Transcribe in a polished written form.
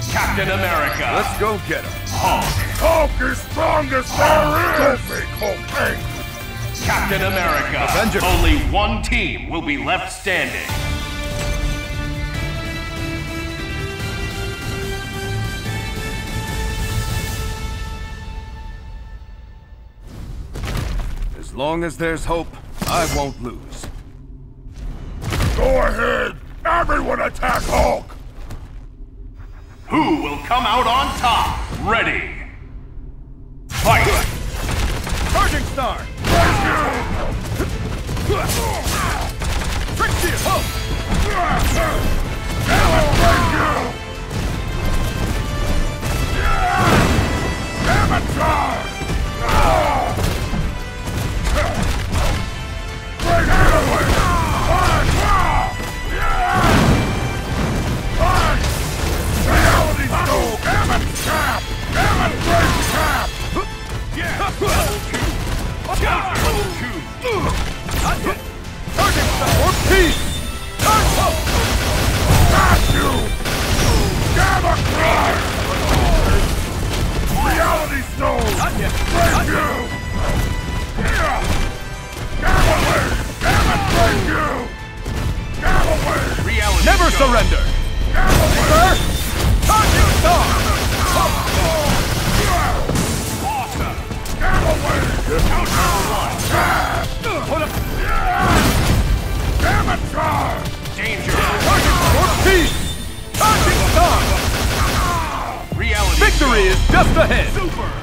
Captain America. Let's go get him. Hulk. Hulk is strongest there is! Don't make Hulk angry! Captain America. Avengers. Only one team will be left standing. As long as there's hope, I won't lose. Go ahead! Everyone attack Hulk! Who will come out on top? Ready. Fight! Charging Star! Trick Shield! Hulk! Avatar! Great Heavyweight! Reality Stone! Damn it, Cap! Damn it, Great Cap! Charging Star! For peace! Got you! Gamma Cry! Reality Stone! Break you! Gamma Wave! Gamma break you! Gamma Wave! Reality Never Stone. surrender! Gamma Wave! Charging Star! Awesome. Gamma Wave! Counter one. Put up! Gamma Charge! Danger. For peace! Charging Star! Reality Victory is just ahead! Super.